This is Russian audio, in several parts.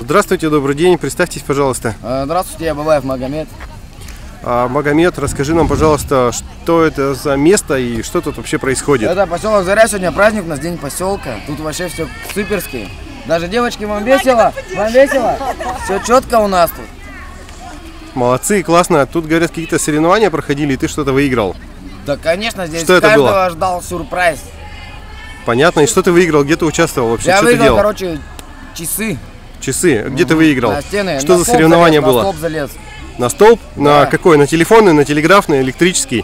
Здравствуйте, добрый день. Представьтесь, пожалуйста. Здравствуйте, я Бабаев Магомед. Магомед, расскажи нам, пожалуйста, что это за место и что тут вообще происходит? Это поселок Заря, сегодня праздник, у нас день поселка. Тут вообще все суперски. Даже девочки, вам весело? Вам весело? Все четко у нас тут. Молодцы, классно. Тут, говорят, какие-то соревнования проходили, и ты что-то выиграл. Да, конечно, здесь что это каждого было? Ждал сюрприз. Понятно. И что ты выиграл? Где ты участвовал вообще? Я что выиграл, ты делал? короче, часы. Часы? Где ты выиграл? На стены. Что на за столб соревнование залез, было? На столб залез. На столб? Да. На какой? На телефонный, на телеграфный, электрический?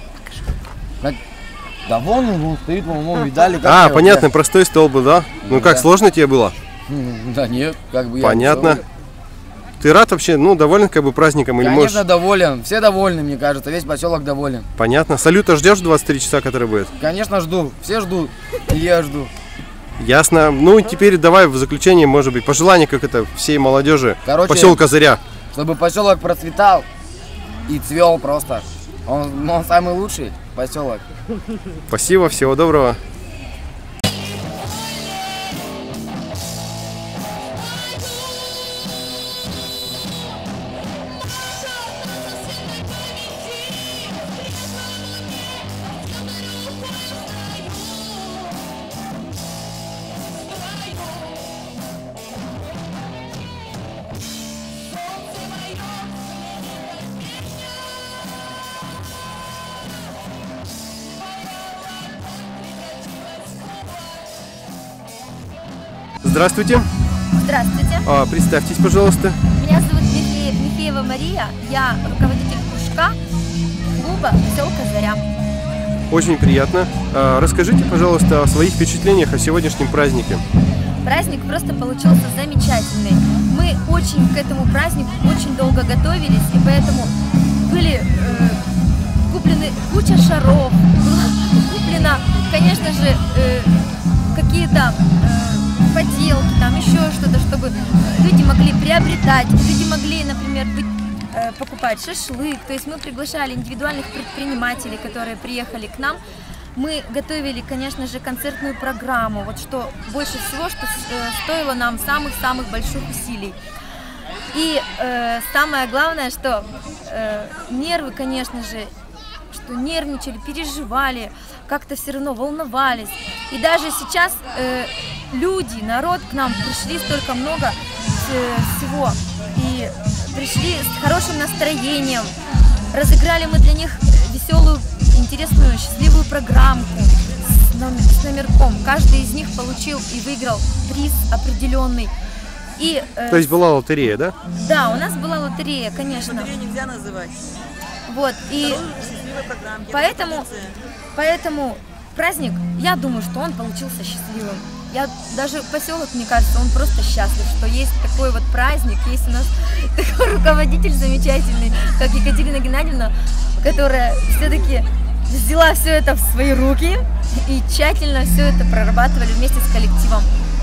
Да вон он стоит, вон видали. Как понятно, простой столб был, да? Ну как, сложно тебе было? Да нет, как бы Понятно. Ты рад вообще, доволен как бы праздником? Или Конечно, можешь... доволен. Все довольны, мне кажется. Весь поселок доволен. Понятно. Салюта ждешь 23 часа, который будет? Конечно, жду. Все ждут. И я жду. Ясно. Ну, теперь давай в заключение, может быть, пожелание как это всей молодежи поселка Заря. Чтобы поселок процветал и цвел просто. Он самый лучший поселок. Спасибо, всего доброго. Здравствуйте. Здравствуйте. Представьтесь, пожалуйста. Меня зовут Михеева Мария. Я руководитель кружка клуба поселка Заря. Очень приятно. Расскажите, пожалуйста, о своих впечатлениях о сегодняшнем празднике. Праздник просто получился замечательный. Мы очень к этому празднику очень долго готовились, и поэтому были куплены куча шаров, куплено, конечно же, какие-то поделки, там еще что-то, чтобы люди могли приобретать, люди могли, например, покупать шашлык. То есть мы приглашали индивидуальных предпринимателей, которые приехали к нам. Мы готовили, конечно же, концертную программу, вот что больше всего, что стоило нам самых-самых больших усилий. И самое главное, что нервы, конечно же, что нервничали, переживали, как-то все равно волновались. И даже сейчас люди, народ к нам пришли столько много всего. И пришли с хорошим настроением. Разыграли мы для них веселую, интересную, счастливую программку с номерком. Каждый из них получил и выиграл приз определенный. И, то есть была лотерея, да? Да, у нас была лотерея, конечно. Лотерею нельзя называть. Вот, и поэтому праздник, я думаю, что он получился счастливым. Даже поселок, мне кажется, он просто счастлив, что есть такой вот праздник, есть у нас такой руководитель замечательный, как Екатерина Геннадьевна, которая все-таки взяла все это в свои руки и тщательно все это прорабатывали вместе с коллективом.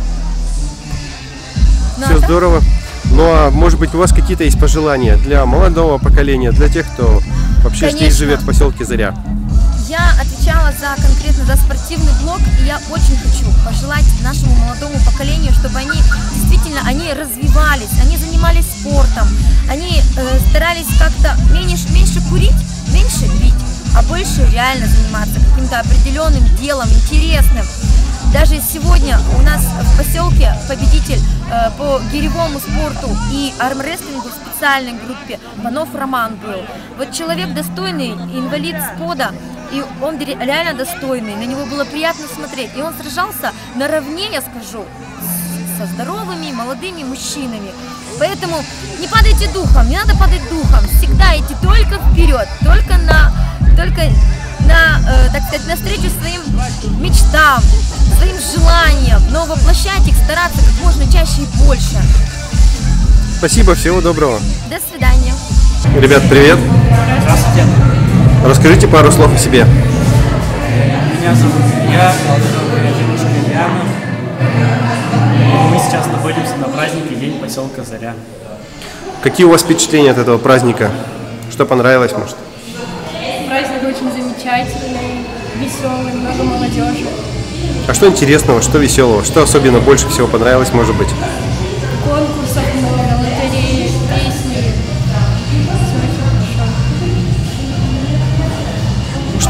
Все здорово. Ну а может быть у вас какие-то есть пожелания для молодого поколения, для тех, кто вообще здесь живет в поселке Заря? Я отвечала конкретно за спортивный блок, и я очень хочу пожелать нашему молодому поколению, чтобы они действительно развивались, они занимались спортом, они старались как-то меньше курить, меньше пить, а больше реально заниматься каким-то определенным делом, интересным. Даже сегодня у нас в поселке победитель по гиревому спорту и армрестлингу в специальной группе Панов Роман был. Вот человек достойный, инвалид СПОДа, и он реально достойный, на него было приятно смотреть. И он сражался наравне, я скажу, со здоровыми молодыми мужчинами. Поэтому не падайте духом, не надо падать духом, всегда идти только вперед, только так сказать, навстречу своим мечтам, своим желаниям, но воплощать их, стараться как можно чаще и больше. Спасибо, всего доброго. До свидания. Ребят, привет. Здравствуйте. Расскажите пару слов о себе. Меня зовут Илья, моя девушка Ильяна. Мы сейчас находимся на празднике День поселка Заря. Какие у вас впечатления от этого праздника? Что понравилось, может? Праздник очень замечательный, веселый, много молодежи. А что интересного, что веселого, что особенно больше всего понравилось, может быть? Конкурсов много,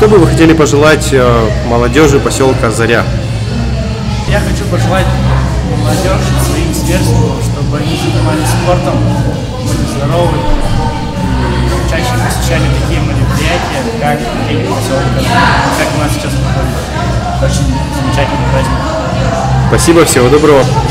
Что бы вы хотели пожелать молодежи поселка Заря? Я хочу пожелать молодежи, своим сверстникам, чтобы они занимались спортом, были здоровы и чаще посещали такие мероприятия, как День поселка, как у нас сейчас проходит. Очень замечательный праздник. Спасибо, всего доброго.